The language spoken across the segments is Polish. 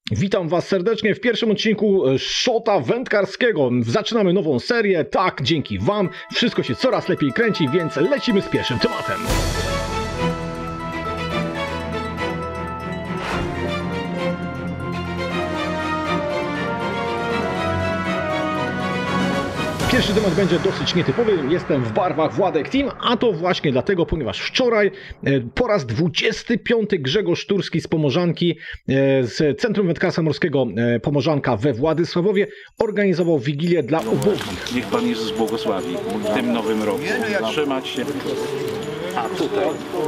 Witam Was serdecznie w pierwszym odcinku Shota Wędkarskiego. Zaczynamy nową serię. Tak, dzięki Wam wszystko się coraz lepiej kręci, więc lecimy z pierwszym tematem. Pierwszy temat będzie dosyć nietypowy. Jestem w barwach Władek Team, a to właśnie dlatego, ponieważ wczoraj po raz 25. Grzegorz Turski z Pomorzanki, z Centrum Wędkarstwa Morskiego Pomorzanka we Władysławowie organizował wigilię dla ubogich. Niech Pan Jezus błogosławi w tym nowym roku. Trzymać się. A tutaj.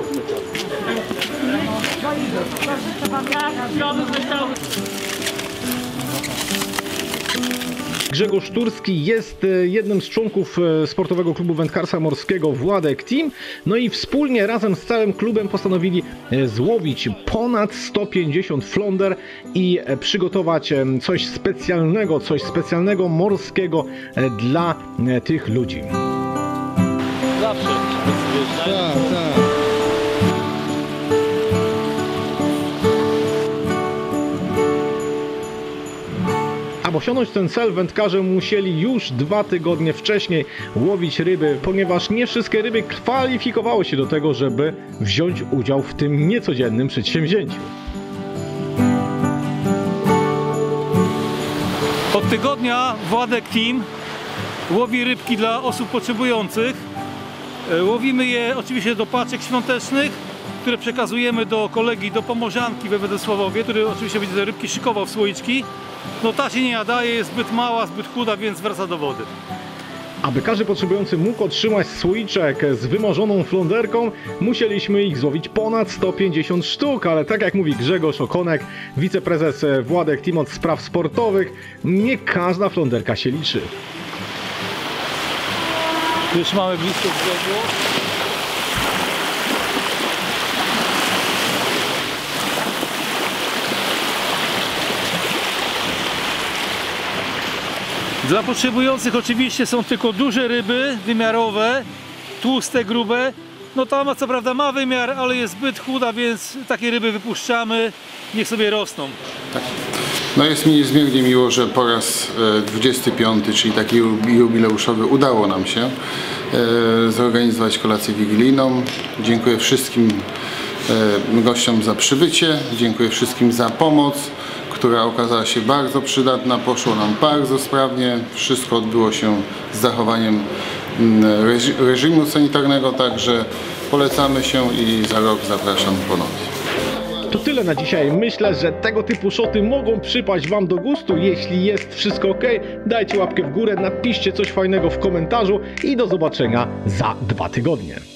Grzegorz Turski jest jednym z członków Sportowego Klubu Wędkarstwa Morskiego Władek Team. No i wspólnie razem z całym klubem postanowili złowić ponad 150 flonder i przygotować coś specjalnego morskiego dla tych ludzi. Zawsze. Tak. Aby osiągnąć ten cel, wędkarze musieli już 2 tygodnie wcześniej łowić ryby, ponieważ nie wszystkie ryby kwalifikowały się do tego, żeby wziąć udział w tym niecodziennym przedsięwzięciu. Od tygodnia Władek Team łowi rybki dla osób potrzebujących. Łowimy je oczywiście do paczek świątecznych, które przekazujemy do kolegi do Pomorzanki we Władysławowie, który oczywiście będzie te rybki szykował w słoiczki. No ta się nie nadaje, jest zbyt mała, zbyt chuda, więc wraca do wody. Aby każdy potrzebujący mógł otrzymać słoiczek z wymarzoną flonderką, musieliśmy ich złowić ponad 150 sztuk, ale tak jak mówi Grzegorz Okonek, wiceprezes Władek Team od spraw sportowych, nie każda flonderka się liczy. Już mamy blisko brzegu. Dla potrzebujących oczywiście są tylko duże ryby, wymiarowe, tłuste, grube. No ta co prawda ma wymiar, ale jest zbyt chuda, więc takie ryby wypuszczamy, niech sobie rosną. No jest mi niezmiernie miło, że po raz 25, czyli taki jubileuszowy, udało nam się zorganizować kolację wigilijną. Dziękuję wszystkim gościom za przybycie, dziękuję wszystkim za pomoc, która okazała się bardzo przydatna, poszło nam bardzo sprawnie, wszystko odbyło się z zachowaniem reżimu sanitarnego, także polecamy się i za rok zapraszam ponownie. To tyle na dzisiaj. Myślę, że tego typu szoty mogą przypaść Wam do gustu. Jeśli jest wszystko ok, dajcie łapkę w górę, napiszcie coś fajnego w komentarzu i do zobaczenia za 2 tygodnie.